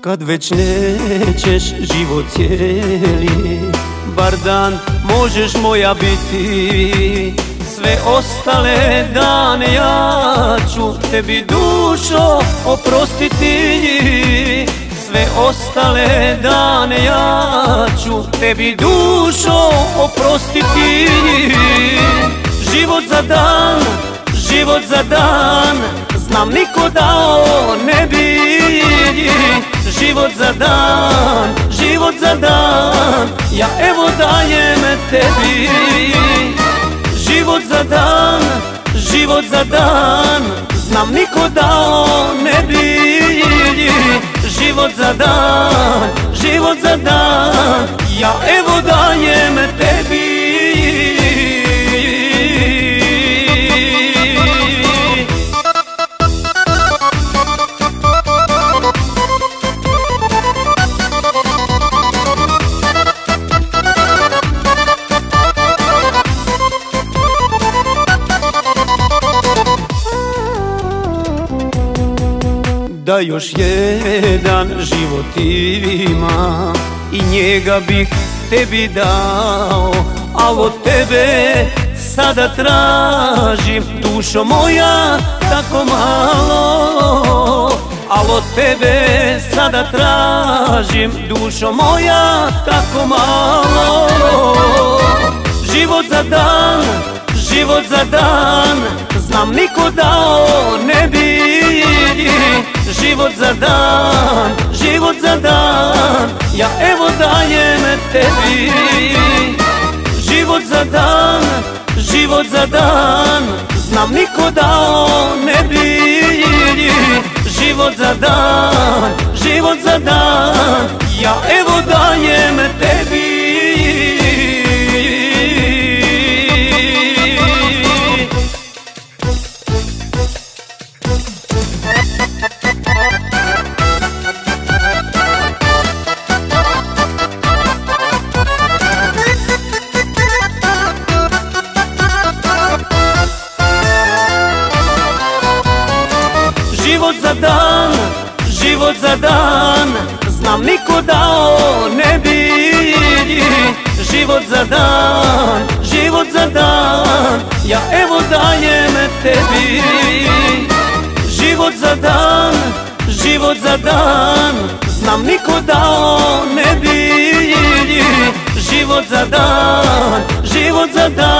Kad već nećeš život cijeli, bar dan možeš moja biti. Sve ostale dane ja ću tebi, dušo, oprostiti. Sve ostale dane ja ću tebi, dušo, oprostiti. Život za dan, život za dan, znam niko dao ne bi. Život za dan, život za dan, ja evo dajem tebi. Život za dan, život za dan, znam niko dao ne bi. Život za dan, život za dan, ja evo dajem tebi. Da još jedan život ima i njega bih tebi dao, al od tebe sada tražim, dušo moja, tako malo. Al od tebe sada tražim, dušo moja, tako malo. Život za dan, život za dan, znam niko dao ne bi. Život za dan, život za dan, ja evo dajem tebi. Život za dan, život za dan, znam niko dao ne bi. Život za dan, život za dan, ja evo dajem tebi. Život za dan, život za dan, znam niko dao ne bi. Život za dan, život za dan, ja evo dajem tebi. Život za dan, život za dan, znam niko dao ne bi. Život za dan, život za dan.